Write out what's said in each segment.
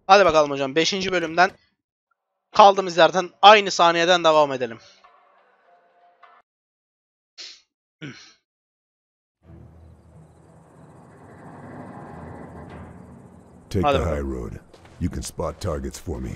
Hadi bakalım hocam. 5. bölümden kaldığımız yerden aynı saniyeden devam edelim. Take Hadi the high bakalım. road. You can spot targets for me.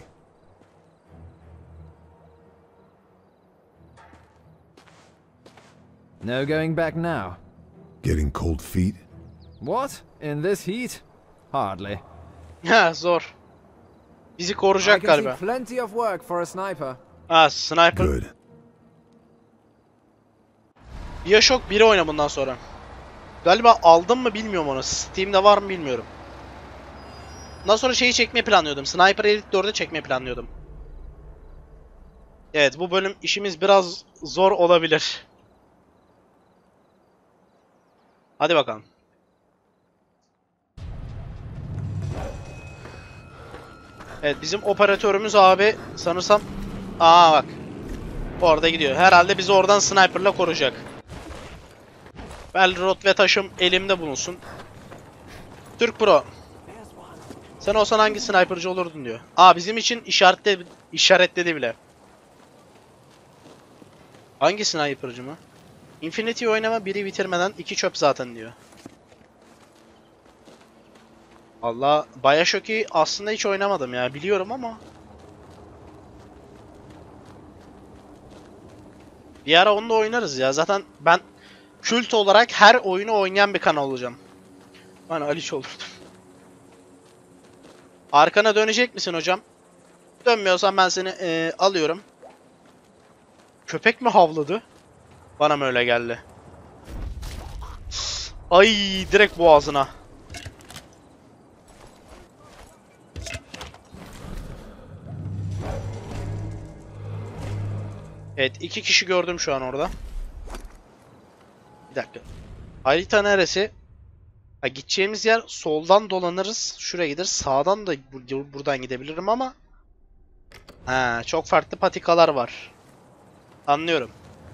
No going back now. Getting cold feet? What? In this heat? Hardly. Ha, zor. Bizi I koruyacak can see galiba. plenty of work for a sniper. Ha, sniper. Good. Bioshock 1'i oyna bundan sonra. Galiba aldım mı bilmiyorum onu. Steam'de var mı bilmiyorum. Bundan sonra şeyi çekmeyi planlıyordum. Sniper Elite 4'ü çekmeyi planlıyordum. Evet, bu bölüm işimiz biraz zor olabilir. Hadi bakalım. Evet, bizim operatörümüz abi sanırsam... Aa bak. Orada gidiyor. Herhalde bizi oradan sniper'la koruyacak. Belrot ve taşım elimde bulunsun. Türk Pro. Sen olsan hangi sniper'cı olurdun diyor. Aa, bizim için işaretledi bile. Hangi sniper'cı mı? Infinity oynama, biri bitirmeden 2 çöp zaten diyor. Allah, Bioshock'u aslında hiç oynamadım ya, biliyorum ama. Bir ara onu da oynarız ya. Zaten ben kült olarak her oyunu oynayan bir kanal olacağım. Ben Aliç olurdum. Arkana dönecek misin hocam? Dönmüyorsan ben seni alıyorum. Köpek mi havladı? Bana mı öyle geldi? Ay, direkt boğazına. Evet, 2 kişi gördüm şu an orada. Bir dakika. Harita neresi? Ha, gideceğimiz yer soldan dolanırız. Şuraya gideriz. Sağdan da buradan gidebilirim ama. Ha, çok farklı patikalar var. Anlıyorum.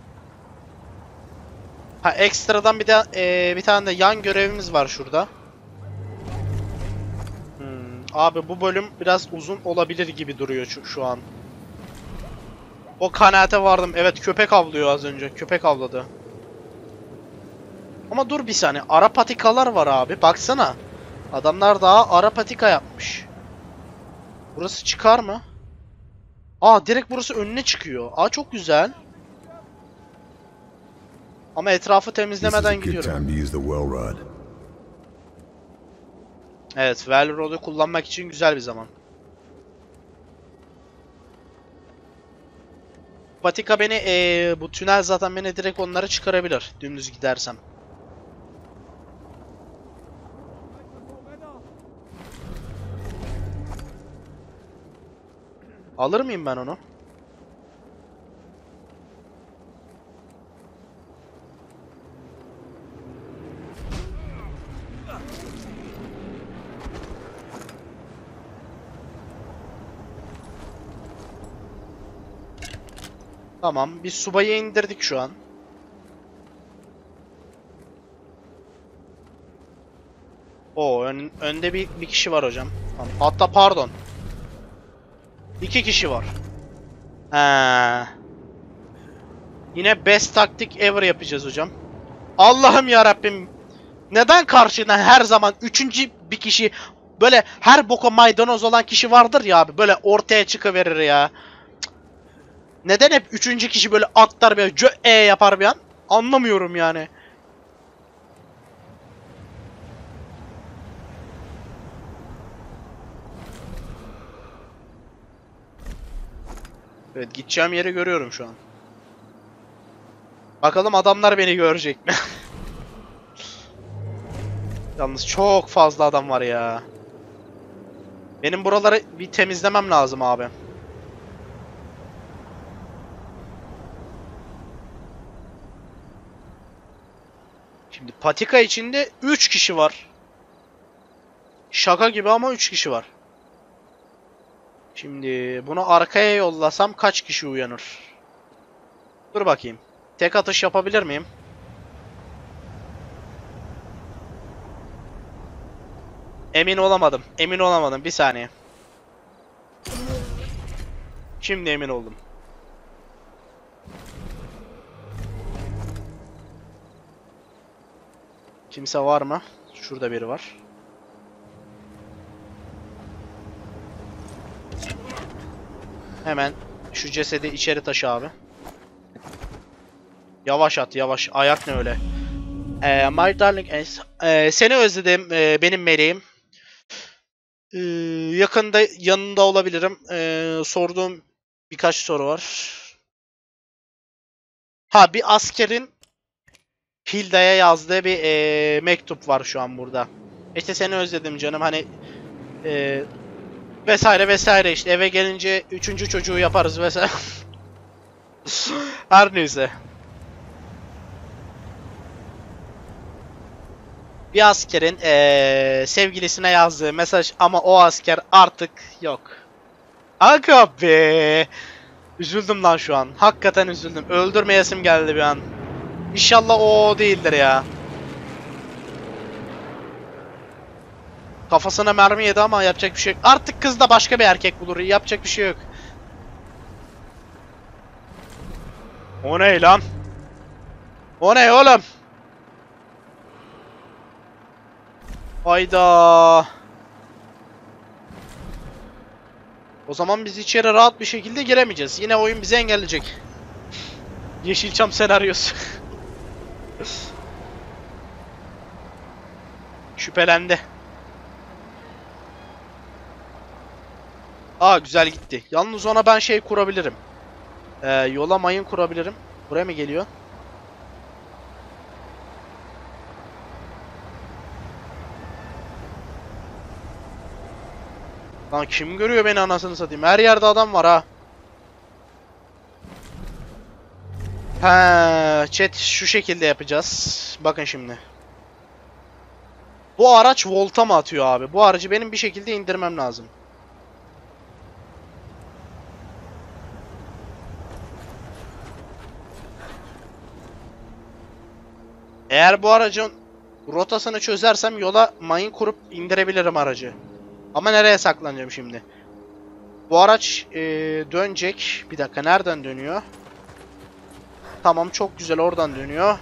Ha, ekstradan bir tane de yan görevimiz var şurada. Abi bu bölüm biraz uzun olabilir gibi duruyor şu an. O kanaate vardım. Evet, köpek avlıyor az önce. Köpek avladı. Ama dur bir saniye. Ara patikalar var abi. Baksana. Adamlar daha ara patika yapmış. Burası çıkar mı? Aa, direkt burası önüne çıkıyor. Aa, çok güzel. Ama etrafı This is a temizlemeden good gidiyorum. time to use the well rod. Evet, Velrod'u kullanmak için güzel bir zaman. Patika beni bu tünel zaten beni direkt onlara çıkarabilir. Dümdüz gidersem. Alır mıyım ben onu? Tamam, bir subayı indirdik şu an. Oo, önde bir kişi var hocam. Tamam. Hatta pardon. 2 kişi var. He. Yine best taktik ever yapacağız hocam. Allah'ım ya Rabbim. Neden karşına her zaman üçüncü bir kişi, böyle her boka maydanoz olan kişi vardır ya abi, böyle ortaya çıkıverir ya. Cık. Neden hep üçüncü kişi böyle atlar, böyle yapar bir an? Anlamıyorum yani. Evet, gideceğim yeri görüyorum şu an. Bakalım adamlar beni görecek mi? Yalnız çok fazla adam var ya. Benim buraları bir temizlemem lazım abi. Şimdi patika içinde 3 kişi var. Şaka gibi ama 3 kişi var. Şimdi bunu arkaya yollasam kaç kişi uyanır? Dur bakayım. Tek atış yapabilir miyim? Emin olamadım. Bir saniye. Şimdi emin oldum. Kimse var mı? Şurada biri var. Hemen şu cesedi içeri taşı abi. Yavaş at, yavaş. Ayak ne öyle? My darling, seni özledim, benim meleğim. Yakında yanında olabilirim. Sorduğum birkaç soru var. Ha, bir askerin Hilda'ya yazdığı bir mektup var şu an burada. İşte seni özledim canım, hani vesaire vesaire, işte eve gelince üçüncü çocuğu yaparız vesaire. Her neyse. Bir askerin sevgilisine yazdığı mesaj ama o asker artık yok. Aga be. Üzüldüm lan şu an. Hakikaten üzüldüm. Öldürmeyesim geldi bir an. İnşallah o değildir ya. Kafasına mermi yedi ama yapacak bir şey yok. Artık kız da başka bir erkek bulur. Yapacak bir şey yok. O ne lan? O ne oğlum? Hayda. O zaman biz içeri rahat bir şekilde giremeyeceğiz. Yine oyun bizi engelleyecek. Yeşilçam senaryosu. Şüphelendi. Aa, güzel gitti. Yalnız ona ben şey kurabilirim. Yola mayın kurabilirim. Buraya mı geliyor? Lan kim görüyor beni, anasını satayım? Her yerde adam var ha. Chat, şu şekilde yapacağız. Bakın şimdi. Bu araç volta mı atıyor abi? Bu aracı benim bir şekilde indirmem lazım. Eğer bu aracın rotasını çözersem yola mayın kurup indirebilirim aracı. Ama nereye saklanacağım şimdi? Bu araç dönecek. Bir dakika, nereden dönüyor? Tamam, çok güzel, oradan dönüyor.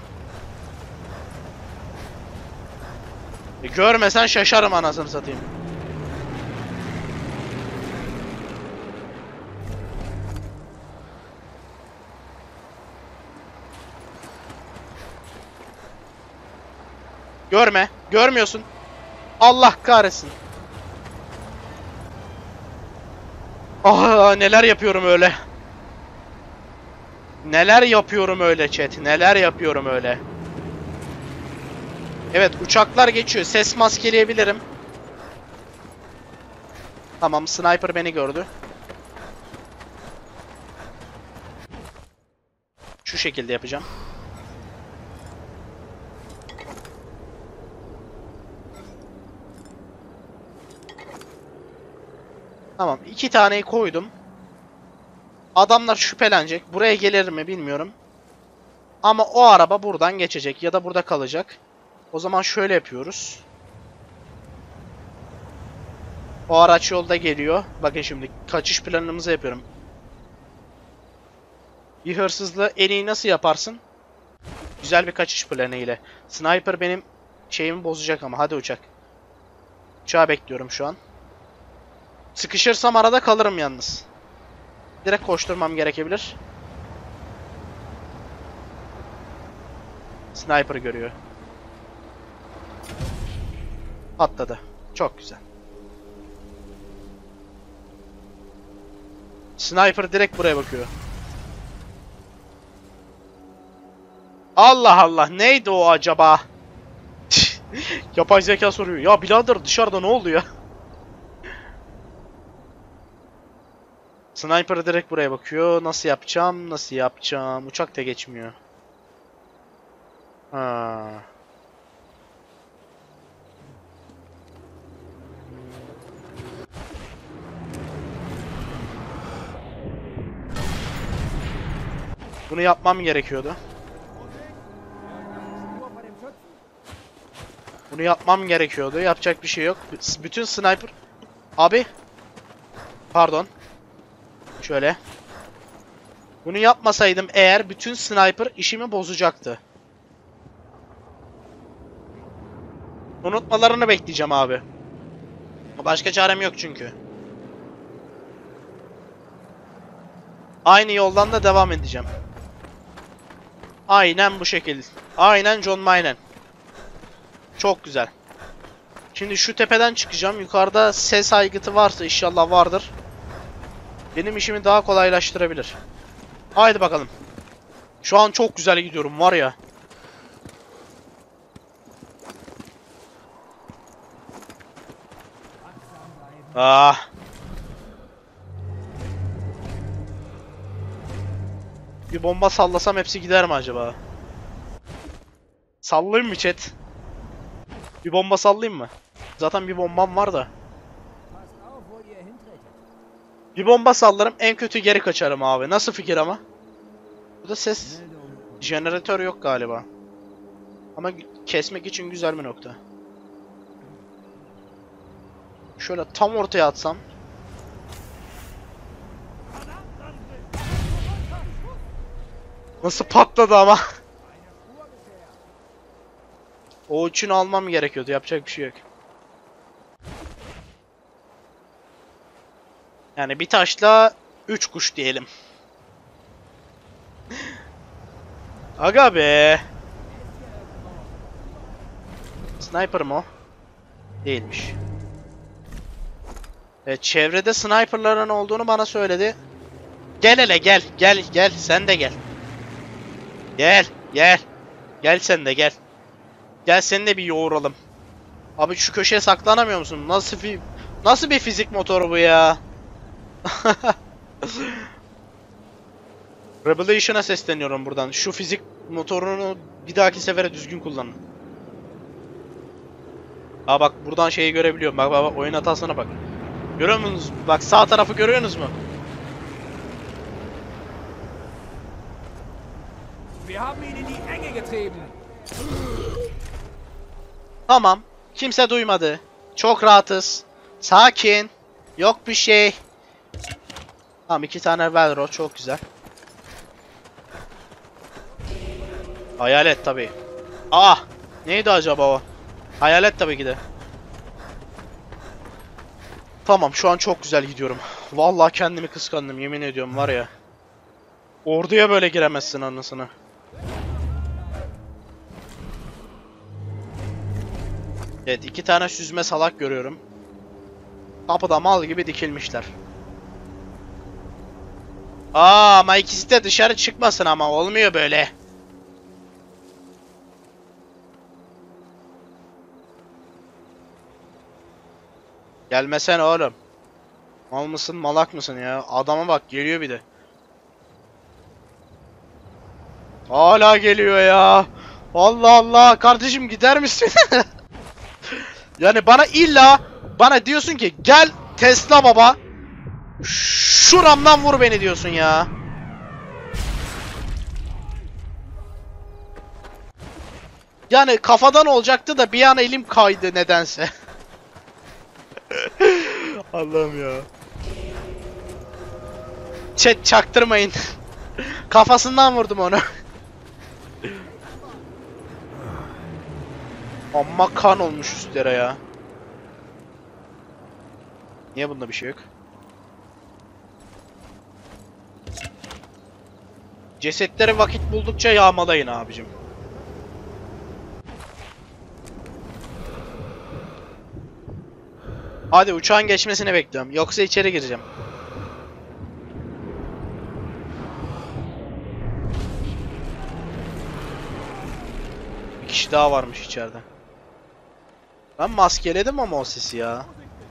Görmesen şaşarım, anasını satayım. Görme. Görmüyorsun. Allah kahretsin. Ah, neler yapıyorum öyle. Neler yapıyorum öyle chat. Neler yapıyorum öyle. Evet, uçaklar geçiyor. Ses maskeleyebilirim. Tamam, sniper beni gördü. Şu şekilde yapacağım. Tamam, 2 taneyi koydum. Adamlar şüphelenecek. Buraya gelir mi bilmiyorum. Ama o araba buradan geçecek ya da burada kalacak. O zaman şöyle yapıyoruz. O araç yolda geliyor. Bakın şimdi kaçış planımızı yapıyorum. Bir hırsızlığı en iyi nasıl yaparsın? Güzel bir kaçış planı ile. Sniper benim şeyimi bozacak ama. Hadi uçak. Uçağı bekliyorum şu an. Sıkışırsam arada kalırım yalnız. Direkt koşturmam gerekebilir. Sniper görüyor. Patladı. Çok güzel. Sniper direkt buraya bakıyor. Allah Allah, neydi o acaba? Yapay zeka soruyor. Ya birader, dışarıda ne oldu ya? Sniper direkt buraya bakıyor. Nasıl yapacağım? Nasıl yapacağım? Uçak da geçmiyor. Ha. Bunu yapmam gerekiyordu. Bunu yapmam gerekiyordu. Yapacak bir şey yok. Bütün sniper... Abi. Pardon. Şöyle. Bunu yapmasaydım eğer bütün sniper işimi bozacaktı. Unutmalarını bekleyeceğim abi. Başka çarem yok çünkü. Aynı yoldan da devam edeceğim. Aynen bu şekilde. Aynen John Maynen. Çok güzel. Şimdi şu tepeden çıkacağım. Yukarıda ses aygıtı varsa inşallah vardır. Benim işimi daha kolaylaştırabilir. Haydi bakalım. Şu an çok güzel gidiyorum var ya. Ah. Bir bomba sallasam hepsi gider mi acaba? Sallayayım mı chat? Bir bomba sallayayım mı? Zaten bir bombam var da. Bir bomba sallarım, en kötü geri kaçarım abi. Nasıl fikir ama? Burada ses jeneratör yok galiba. Ama kesmek için güzel bir nokta. Şöyle tam ortaya atsam. Nasıl patladı ama? O üçünü almam gerekiyordu. Yapacak bir şey yok. Yani bir taşla 3 kuş diyelim. Aga be. Sniper mı o? Değilmiş. Evet, çevrede sniperların olduğunu bana söyledi. Gel hele gel. Gel gel. Sen de gel. Gel. Gel. Gel sen de gel. Gel seni de bir yoğuralım. Abi şu köşeye saklanamıyor musun? Nasıl bir fizik motoru bu ya? Revelation'a sesleniyorum buradan. Şu fizik motorunu bir dahaki sefere düzgün kullanın. Aa bak buradan şeyi görebiliyorum. Bak oyun hatasına bak. Görüyor musunuz? Bak sağ tarafı görüyorsunuz mu? Wir haben ihn in die Enge getrieben. Tamam. Kimse duymadı. Çok rahatız. Sakin. Yok bir şey. Tamam 2 tane Velro çok güzel. Hayalet tabii. Ah! Neydi acaba o? Hayalet tabii ki de. Tamam şu an çok güzel gidiyorum. Vallahi kendimi kıskandım yemin ediyorum var ya. Orduya böyle giremezsin anasını. Evet 2 tane süzme salak görüyorum. Kapıda mal gibi dikilmişler. Aa ama ikisi de dışarı çıkmasın ama olmuyor böyle. Gelmesene oğlum. Mal mısın malak mısın ya? Adama bak geliyor bir de. Hala geliyor ya. Allah Allah kardeşim gider misin? Yani bana diyorsun ki gel Tesla baba. Şuramdan vur beni diyorsun ya. Yani kafadan olacaktı da bir an elim kaydı nedense. Allah'ım ya. Chat çaktırmayın. Kafasından vurdum onu. Amma kan olmuş üstlere ya. Niye bunda bir şey yok? Cesetleri vakit buldukça yağmalayın abicim. Hadi uçağın geçmesini bekliyorum. Yoksa içeri gireceğim. Bir kişi daha varmış içeride. Ben maskeledim ama o sesi ya.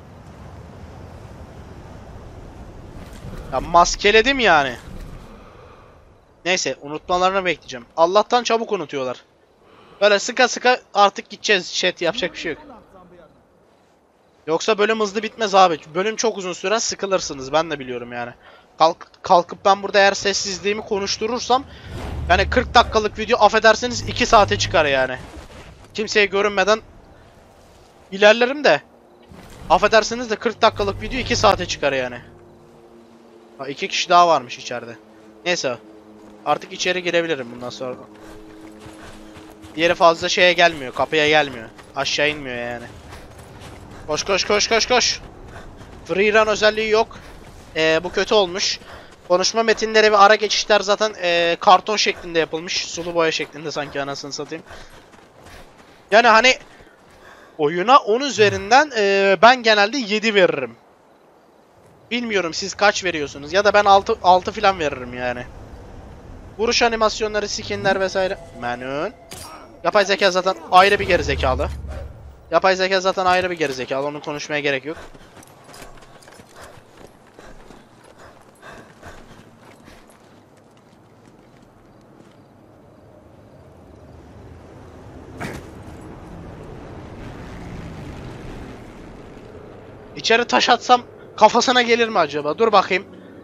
Ya maskeledim yani. Neyse unutmalarını bekleyeceğim. Allah'tan çabuk unutuyorlar. Böyle sıka sıka artık gideceğiz chat yapacak bir şey yok. Yoksa bölüm hızlı bitmez abi. Bölüm çok uzun süren sıkılırsınız ben de biliyorum yani. Kalkıp ben burada eğer sessizliğimi konuşturursam yani 40 dakikalık video affederseniz 2 saate çıkar yani. Kimseye görünmeden ilerlerim de affedersiniz de 40 dakikalık video 2 saate çıkar yani. Ha, 2 kişi daha varmış içeride. Neyse. Artık içeri girebilirim bundan sonra. Diğeri fazla şeye gelmiyor. Kapıya gelmiyor. Aşağı inmiyor yani. Koş koş koş koş koş. Free run özelliği yok. Bu kötü olmuş. Konuşma metinleri ve ara geçişler zaten karton şeklinde yapılmış. Sulu boya şeklinde sanki, anasını satayım. Yani hani oyuna 10 üzerinden ben genelde 7 veririm. Bilmiyorum siz kaç veriyorsunuz, ya da ben 6 falan veririm yani. Vuruş animasyonları, skinler vesaire. Menü. Yapay zeka zaten ayrı bir gerizekalı. Yapay zeka zaten ayrı bir gerizekalı. Onu konuşmaya gerek yok. İçeri taş atsam kafasına gelir mi acaba? Dur bakayım.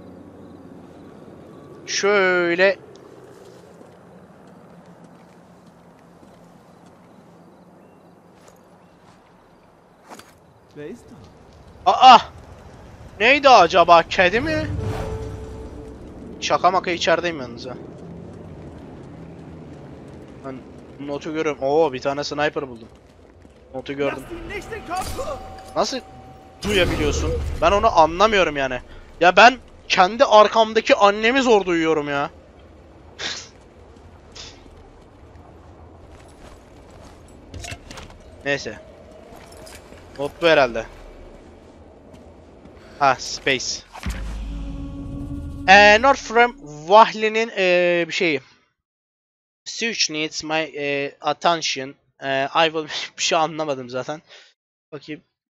Şöyle. Wer ist da? Aa! Neydi acaba? Kedi mi? Şaka maka içerideyim yalnız ha. Ben notu görüyorum. Oo, bir tane sniper buldum. Notu gördüm. Nasıl duyabiliyorsun? Ben onu anlamıyorum yani. Ya ben kendi arkamdaki annemi zor duyuyorum ya. Neyse. Not bu herhalde. Ha, space. Northrop Vahli'nin bir şeyi. Search needs my attention. I will bir şey anlamadım zaten. Bakayım.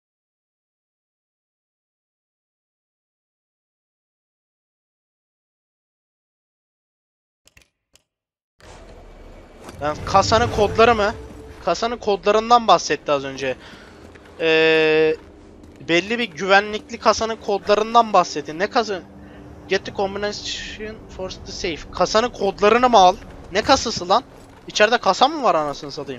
Yani kasanın kodları mı? Kasanın kodlarından bahsetti az önce. Belli bir güvenlikli kasanın kodlarından bahsetti. Ne kasa? Get the combination for the safe. Kasanın kodlarını mı al? Ne kasası lan? İçeride kasa mı var anasını satayım?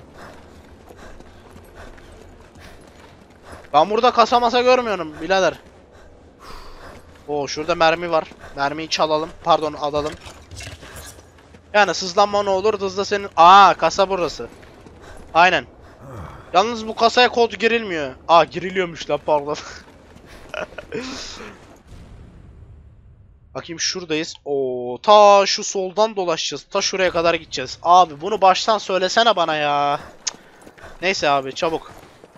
Ben burada kasa masa görmüyorum birader. Oo, şurada mermi var. Mermiyi çalalım. Pardon, alalım. Yani sızlanma ne olur? Hızla senin... Aa, kasa burası. Aynen. Yalnız bu kasaya kod girilmiyor. Aa, giriliyormuş lan, pardon. Bakayım, şuradayız. Oo, ta şu soldan dolaşacağız. Ta şuraya kadar gideceğiz. Abi bunu baştan söylesene bana ya. Cık. Neyse abi, çabuk.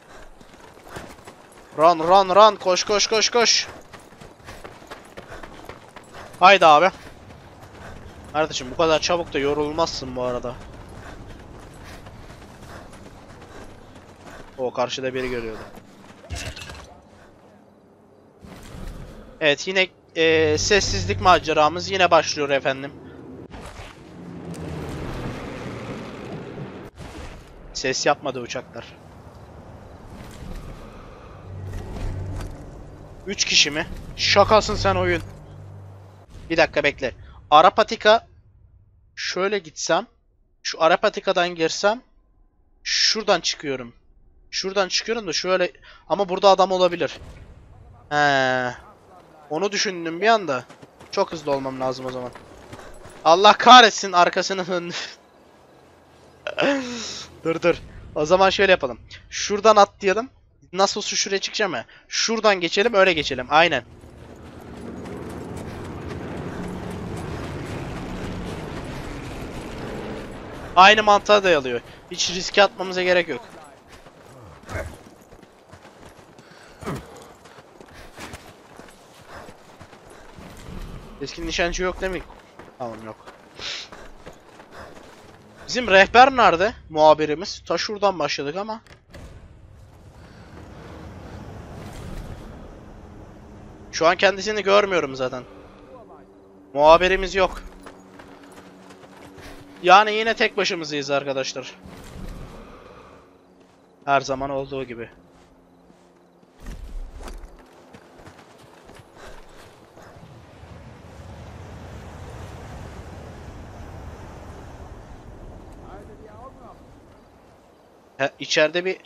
Run run run, koş koş koş koş. Haydi abi. Kardeşim bu kadar çabuk da yorulmazsın bu arada. O karşıda biri görüyordu. Evet, yine sessizlik maceramız yine başlıyor efendim. Ses yapmadı uçaklar. 3 kişi mi? Şakasın sen oyun. Bir dakika bekle. Arapatika, şöyle gitsem, şu Arapatikadan girsem, şuradan çıkıyorum. Şuradan çıkıyorum da şöyle, ama burada adam olabilir. He. Onu düşündüm bir anda. Çok hızlı olmam lazım o zaman. Allah kahretsin, arkasını döndü. Dur dur. O zaman şöyle yapalım. Şuradan atlayalım. Nasıl olsa şuraya çıkacağım ya. Şuradan geçelim, öyle geçelim. Aynen. Aynı mantığa dayalıyor. Hiç riske atmamıza gerek yok. Keskin nişancı yok değil mi? Tamam, yok. Bizim rehber nerede? Muhabirimiz. Ta şuradan başladık ama. Şu an kendisini görmüyorum zaten. Muhabirimiz yok. Yani yine tek başımızayız arkadaşlar. Her zaman olduğu gibi.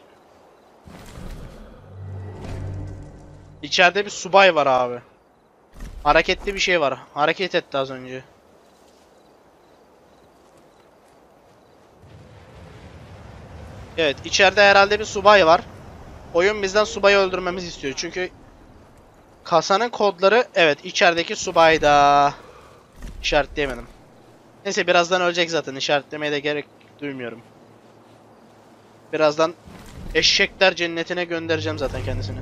İçeride bir subay var abi. Hareketli bir şey var. Hareket etti az önce. Evet, içeride herhalde bir subay var. Oyun bizden subayı öldürmemizi istiyor. Çünkü kasanın kodları, evet, içerideki subayda. İşaretleyemedim. Neyse, birazdan ölecek zaten. İşaretlemeye de gerek duymuyorum. Birazdan eşekler cennetine göndereceğim zaten kendisini.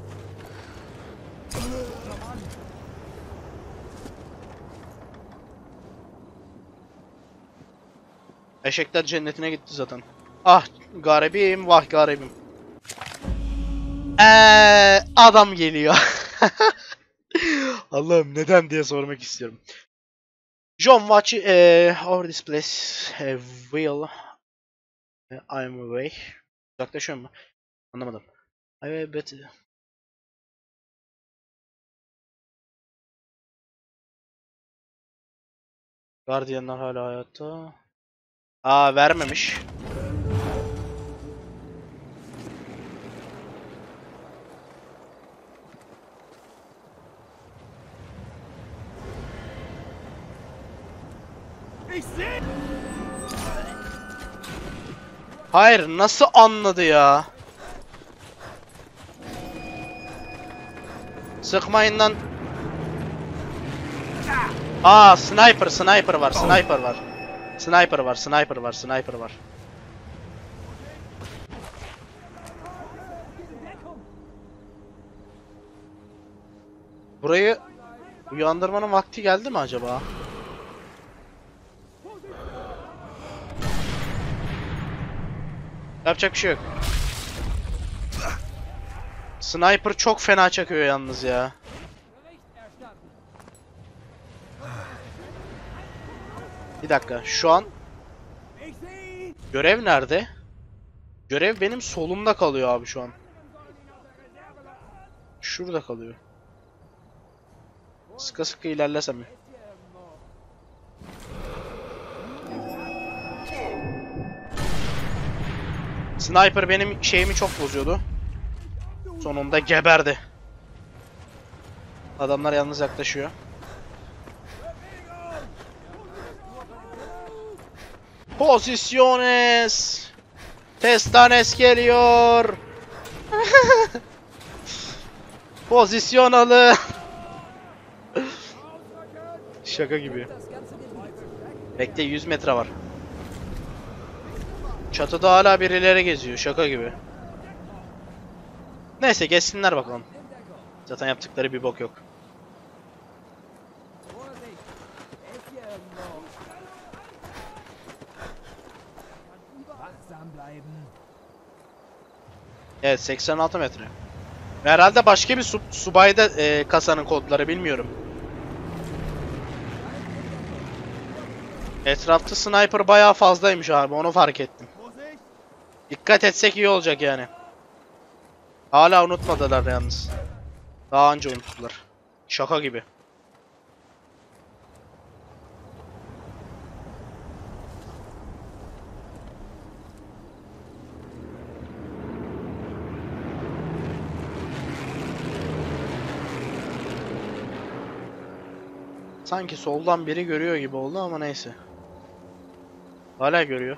Eşekler cennetine gitti zaten. Ah garibim, vah garibim. Adam geliyor. Allah'ım neden diye sormak istiyorum. John watch over this place will I'm away. Uzaklaşıyor mu? Anlamadım. I bet. Gardiyanlar hala hayatta. Aa, vermemiş. Ich sehe! Hayır, nasıl anladı ya? Sıkmayın lan. Aa, sniper var, sniper var. Sniper var, sniper var, sniper var. Burayı uyandırmanın vakti geldi mi acaba? Yapacak bir şey yok. Sniper çok fena çakıyor yalnız ya. Bir dakika, şu an görev nerede? Görev benim solumda kalıyor abi şu an. Şurada kalıyor. Sıkı sıkı ilerlesem mi? Sniper benim şeyimi çok bozuyordu. Sonunda geberdi. Adamlar yalnız yaklaşıyor. Posiciones. Testanes geliyor. Pozisyon alın. Şaka gibi. Bekle, 100 metre var. Çatıda hala birileri geziyor. Şaka gibi. Neyse, geçsinler bakalım. Zaten yaptıkları bir bok yok. Evet, 86 metre. Herhalde başka bir subayda kasanın kodları, bilmiyorum. Etrafta sniper bayağı fazlaymış abi, onu fark ettim. Dikkat etsek iyi olacak yani. Hala unutmadılar yalnız. Daha önce unuttular. Şaka gibi. Sanki soldan biri görüyor gibi oldu ama neyse. Hala görüyor.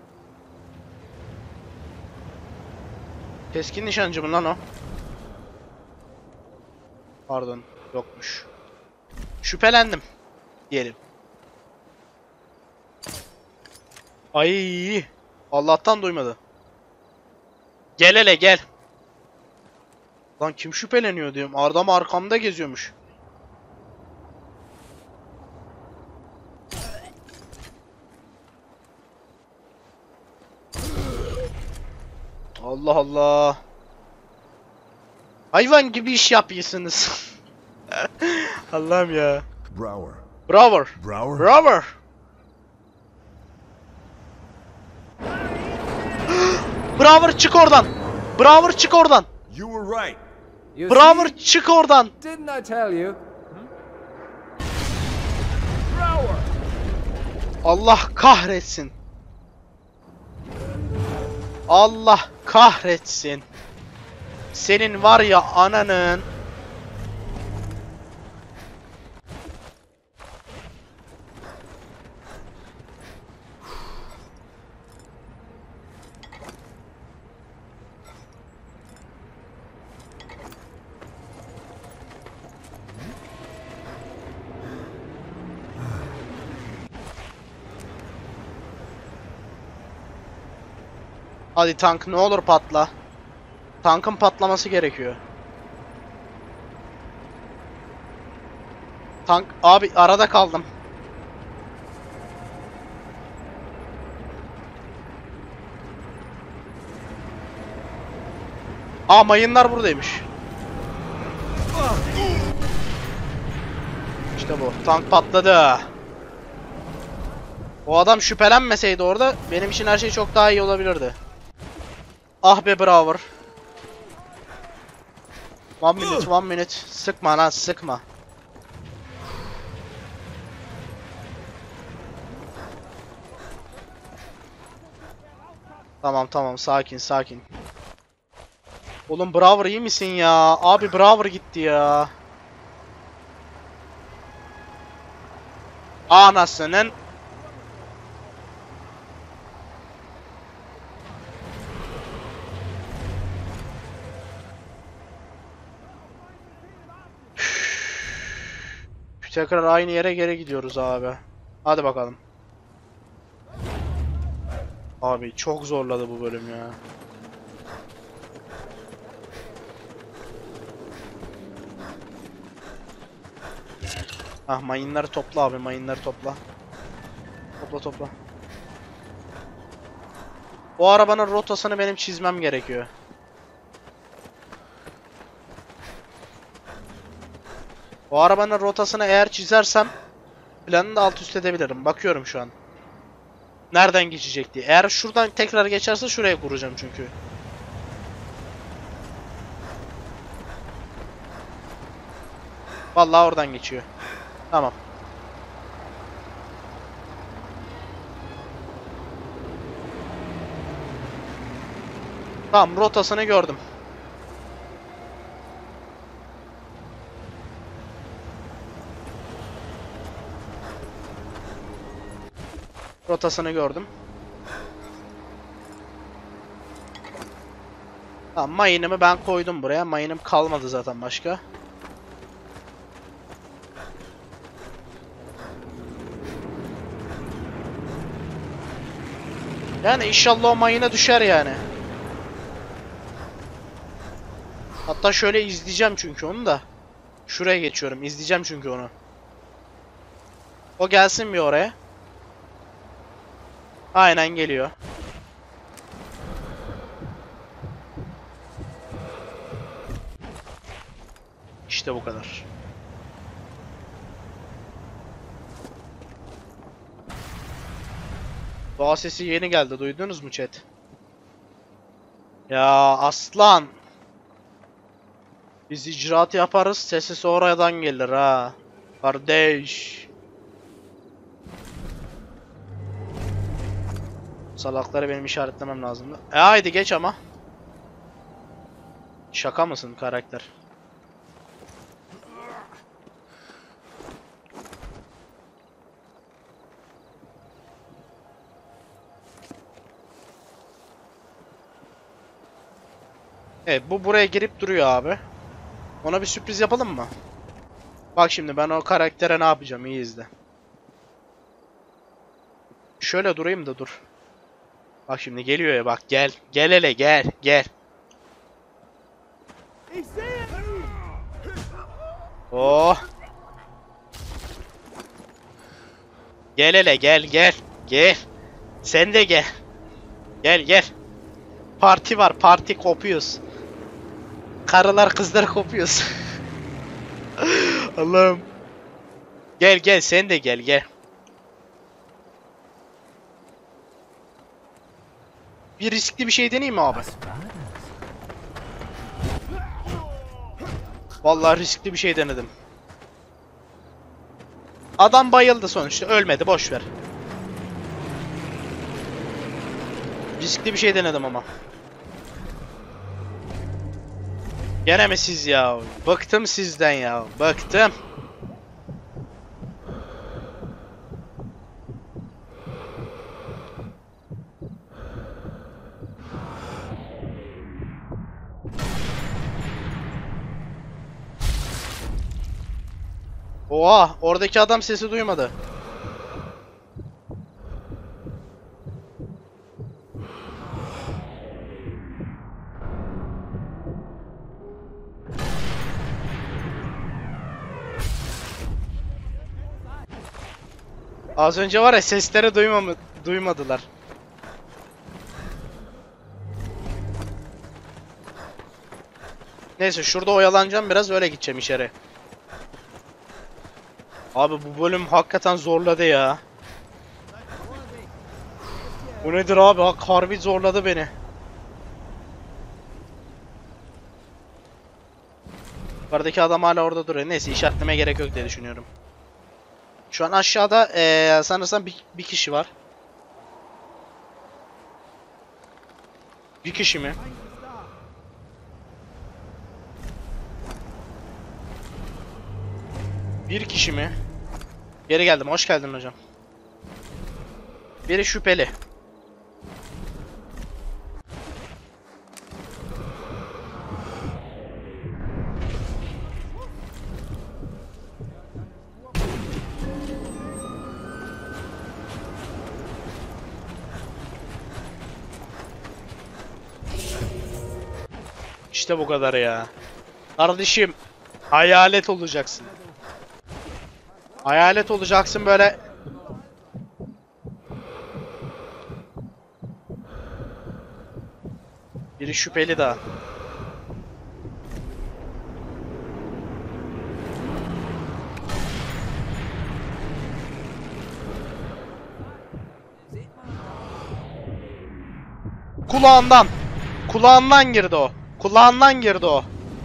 Keskin nişancı mı lan o? Pardon, yokmuş. Şüphelendim diyelim. Ay, Allah'tan duymadı. Gel hele gel. Lan kim şüpheleniyor diyorum. Adam arkamda geziyormuş. Allah Allah. Hayvan gibi iş yapıyorsunuz. Allah'ım ya. Brower. Bravo. Brower? Bravo. Bravo, çık oradan. Bravo, çık oradan. You were right. You Bravo, see? çık oradan. Didn't I tell you? Allah kahretsin. Allah kahretsin. Senin var ya ananın. Hadi tank ne olur patla. Tankın patlaması gerekiyor. Tank abi arada kaldım. Aa mayınlar buradaymış. İşte bu. Tank patladı. O adam şüphelenmeseydi orada benim için her şey çok daha iyi olabilirdi. Ah be Braver. 1 minute. Sıkma lan sıkma. Tamam sakin. Oğlum Braver iyi misin ya? Abi Braver gitti ya. Anasının. Tekrar aynı yere geri gidiyoruz abi. Hadi bakalım. Abi çok zorladı bu bölüm ya. Ah mayınları topla abi, mayınları topla. Topla. O arabanın rotasını benim çizmem gerekiyor. O arabanın rotasını eğer çizersem planını da alt üst edebilirim. Bakıyorum şu an. Nereden geçecek diye. Eğer şuradan tekrar geçerse şuraya kuracağım çünkü. Vallahi oradan geçiyor. Tamam. Tamam, rotasını gördüm. Rotasını gördüm. Tamam, mayınımı ben koydum buraya. Mayınım kalmadı zaten başka. Yani inşallah o mayına düşer yani. Hatta şöyle izleyeceğim çünkü onu da. Şuraya geçiyorum. İzleyeceğim çünkü onu. O gelsin bir oraya. Aynen geliyor. İşte bu kadar. Doğa sesi yeni geldi. Duydunuz mu chat? Ya aslan. Biz icraat yaparız. Sesi sonradan gelir ha. Kardeş. Salakları benim işaretlemem lazımdı. Haydi geç ama. Şaka mısın karakter? Evet, bu buraya girip duruyor abi. Ona bir sürpriz yapalım mı? Bak şimdi ben o karaktere ne yapacağım, iyi izle. Şöyle durayım da dur. Bak şimdi geliyor ya, bak gel. Gel hele gel. Oh. Gel hele gel. Sen de gel. Gel. Parti var, parti kopuyoruz. Karılar kızlar kopuyoruz. Allah'ım. Gel sen de gel. Bir riskli bir şey deneyeyim mi abi? Vallahi riskli bir şey denedim. Adam bayıldı sonuçta, ölmedi, boş ver. Riskli bir şey denedim ama. Gene mi siz ya? Bıktım sizden ya. Bıktım. Oha, oradaki adam sesi duymadı. Az önce var ya sesleri duymadılar. Neyse şurada oyalanacağım biraz öyle gideceğim içeri. Abi bu bölüm hakikaten zorladı ya. Bu nedir abi? Harbi zorladı beni. Yukarıdaki adam hala orada duruyor. Neyse işaretlemeye gerek yok diye düşünüyorum. Şu an aşağıda sanırsam bir kişi var. Bir kişi mi? Bir kişi mi? Geri geldim. Hoş geldin hocam. Biri şüpheli. İşte bu kadar ya. Kardeşim, hayalet olacaksın. Hayalet olacaksın böyle. Biri şüpheli daha. Kulağından. Kulağından girdi o. Kulağından girdi o.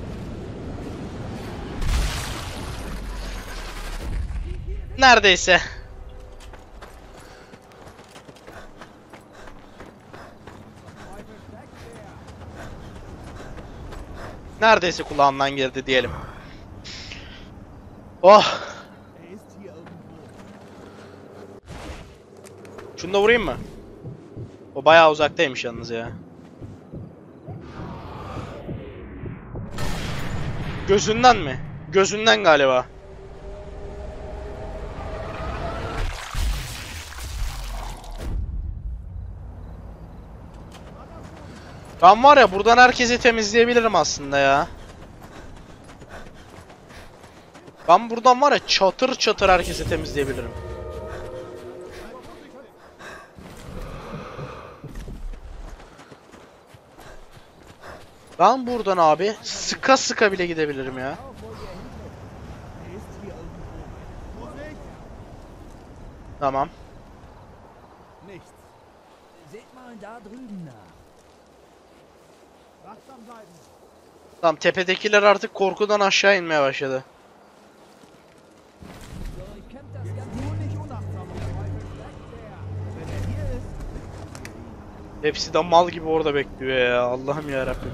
Neredeyse. Neredeyse kulağından girdi diyelim. Oh. Şunu da vurayım mı? O bayağı uzaktaymış yalnız ya. Gözünden mi? Gözünden galiba. Ben var ya buradan herkesi temizleyebilirim aslında ya. Ben buradan var ya çatır çatır herkesi temizleyebilirim. Ben buradan abi sıka sıka bile gidebilirim ya. Tamam. Tamam, tepedekiler artık korkudan aşağı inmeye başladı. Hepsi de mal gibi orada bekliyor ya. Allah'ım ya Rabbim.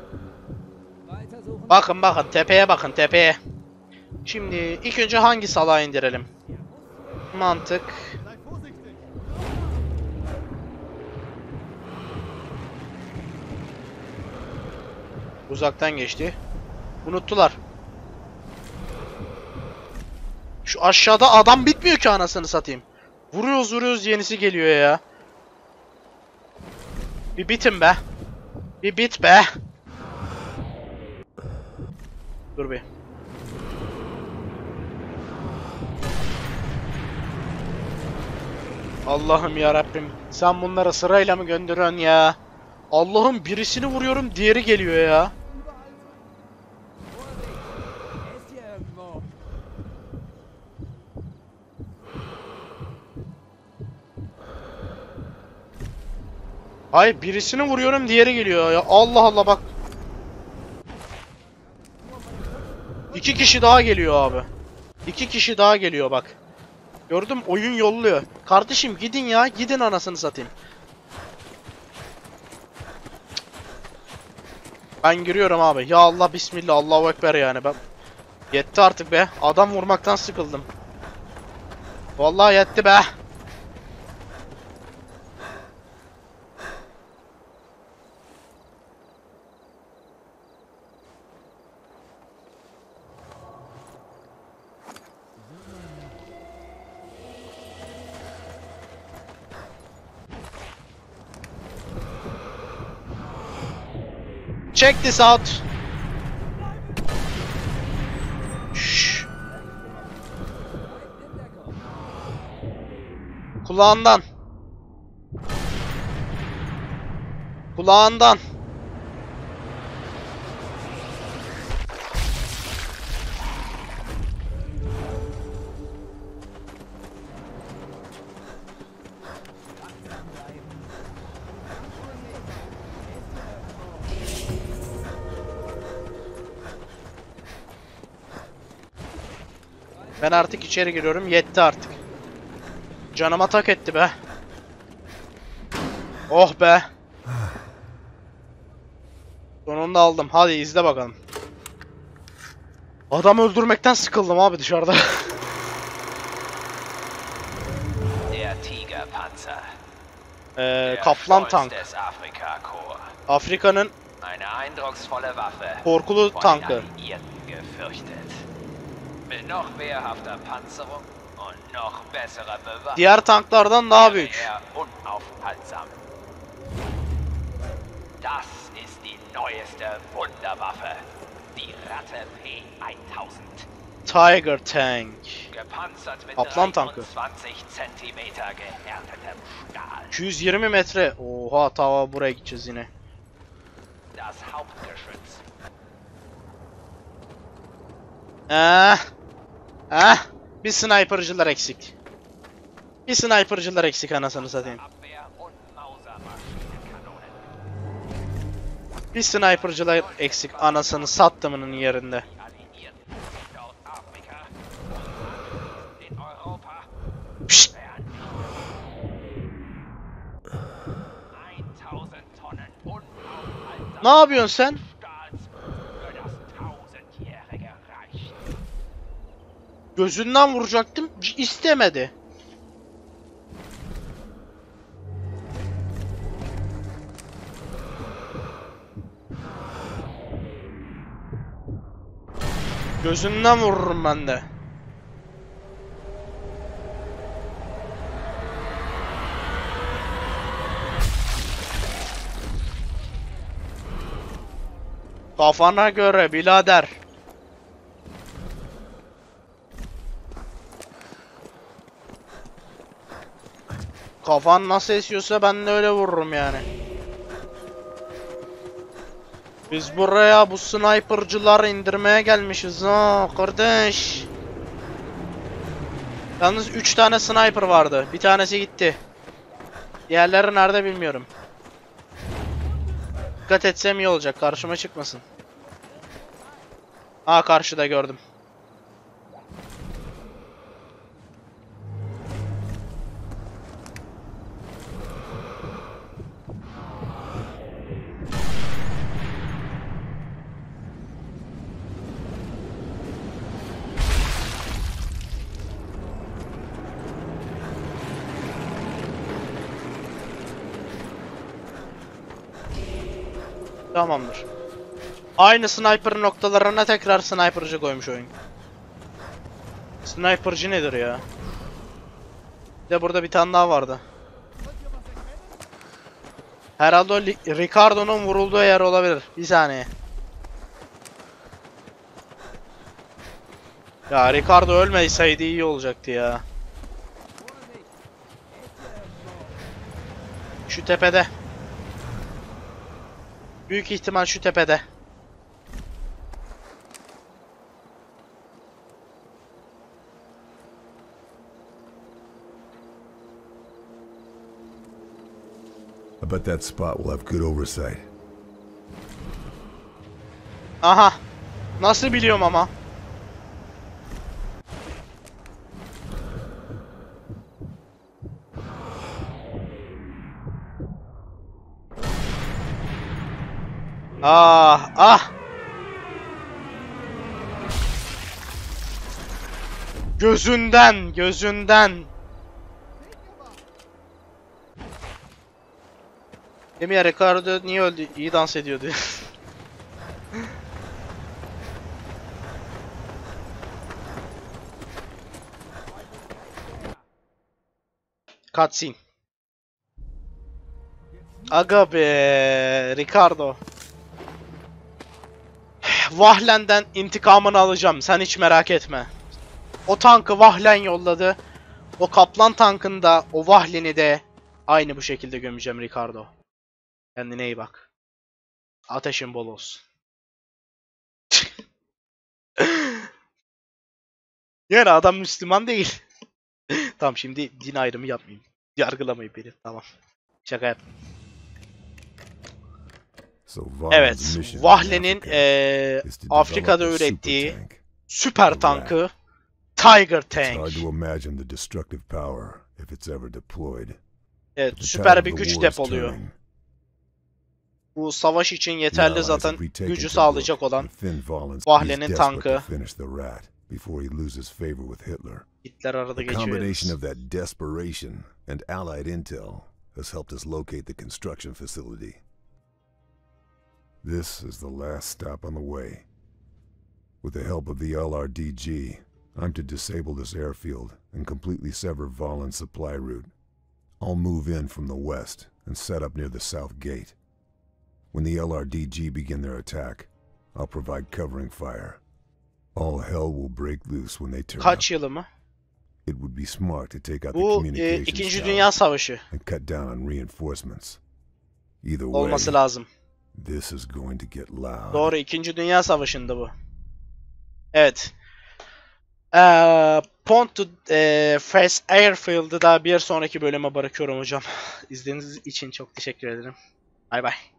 Bakın bakın tepeye bakın tepeye. Şimdi ilk önce hangi salağı indirelim? Mantık. Uzaktan geçti. Unuttular. Şu aşağıda adam bitmiyor ki anasını satayım. Vuruyoruz vuruyoruz yenisi geliyor ya. Bir bitin be. Bir bit be. Dur bir. Allah'ım ya Rabbim. Sen bunları sırayla mı gönderiyorsun ya? Allah'ım birisini vuruyorum diğeri geliyor ya. Hayır birisini vuruyorum diğeri geliyor ya. Allah Allah bak. İki kişi daha geliyor abi. İki kişi daha geliyor bak. Gördüm oyun yolluyor. Kardeşim gidin ya. Gidin anasını satayım. Ben giriyorum abi. Ya Allah bismillah Allahu ekber yani ben. Yetti artık be. Adam vurmaktan sıkıldım. Vallahi yetti be. Check this out. Shh. Kulağından. Kulağından. Ben artık içeri giriyorum. Yetti artık. Canıma tak etti be. Oh be. Sonunda aldım. Hadi izle bakalım. Adam öldürmekten sıkıldım abi dışarıda. Der Tigerpanzer. Kaplan tank. Des Afrika-Korps. Afrika'nın Eine eindrucksvolle Waffe. korkulu Von den tankı. Alliierten gefürchtet. Mit noch wehrhafter Panzerung und noch besserer Bewaffnung. Diğer tanklardan daha wäre büyük. er unaufhaltsam. Das ist die neueste Wunderwaffe. Die Ratte P1000. Tiger Tank. Gepanzert mit Kaplan tankı. 23 cm gehärtetem Stahl. 220 metre. Oha tava buraya gideceğiz yine. Das Hauptgeschütz. Bir snipercılar eksik. Bir snipercılar eksik anasını satayım. Abwehr und Mausermaschinenkanonen. Bir snipercılar eksik anasını sattımının yerinde. Die Alliierten in Nordafrika, in Europa, Pişt. wären 1000 Tonnen unaufhaltsamen Ne yapıyorsun sen? Stahls für das 1000-jährige Reich. Gözünden vuracaktım. İstemedi. Gözünden vururum ben de. Kafana göre birader. Kafan nasıl esiyorsa ben de öyle vururum yani. Biz buraya bu snipercılar indirmeye gelmişiz ha kardeş. Yalnız 3 tane sniper vardı. Bir tanesi gitti. Diğerleri nerede bilmiyorum. Dikkat etsem iyi olacak. Karşıma çıkmasın. Aa karşıda gördüm. Tamamdır. Aynı sniper noktalarına tekrar sniper'cı koymuş oyun. Sniper'cı nedir ya? Bir de burada bir tane daha vardı. Herhalde o Ricardo'nun vurulduğu yer olabilir. Bir saniye. Ya Ricardo ölmeseydi iyi olacaktı ya. Şu tepede. Büyük ihtimal şu tepede. I bet that spot will have good oversight. Aha. Nasıl biliyorum ama? Ah, ah. Gözünden, gözünden. Emilia Ricardo niye öldü? İyi dans ediyordu. Cutscene. Aga be, Ricardo. Vahlen'den intikamını alacağım. Sen hiç merak etme. O tankı Vahlen yolladı. O kaplan tankında, o Vahlen'i de aynı bu şekilde gömeceğim Ricardo. Kendine iyi bak. Ateşin bol olsun. Yani adam Müslüman değil. Tamam, şimdi din ayrımı yapmayayım. Yargılamayın beni. Tamam. Şaka yap. So Evet. Vahlen's mission in Vahlen'in Africa is to Afrika'da develop a super ürettiği tank. süper tankı Tiger It's hard Tank. to imagine the destructive power if it's ever deployed. Evet, But the süper tide bir of the güç war is depoluyor. turning. Bu savaş için The yeterli Allies zaten have retaken gücü Tobruk, sağlayacak olan and Finn Volans Vahlen'in is desperate tankı. to finish the rat before he loses favor with Hitler. Hitler arada The geçiyor. combination yalnız. of that desperation and Allied intel has helped us locate the construction facility. This is the last stop on the way. With the help of the LRDG, I'm to disable this airfield and completely sever Volan's supply route. I'll move in from the west and set up near the south gate. When the LRDG begin their attack, I'll provide covering fire. All hell will break loose when they turn up. Kaç yılı mı? It would be smart to take out the Bu communications İkinci tower Dünya Savaşı and cut down on reinforcements. Either olması way, lazım. this is going to get loud. Doğru, İkinci Dünya Savaşı'nda bu. Evet. Pont to First Airfield'ı da bir sonraki bölüme bırakıyorum hocam. İzlediğiniz için çok teşekkür ederim. Bay bay.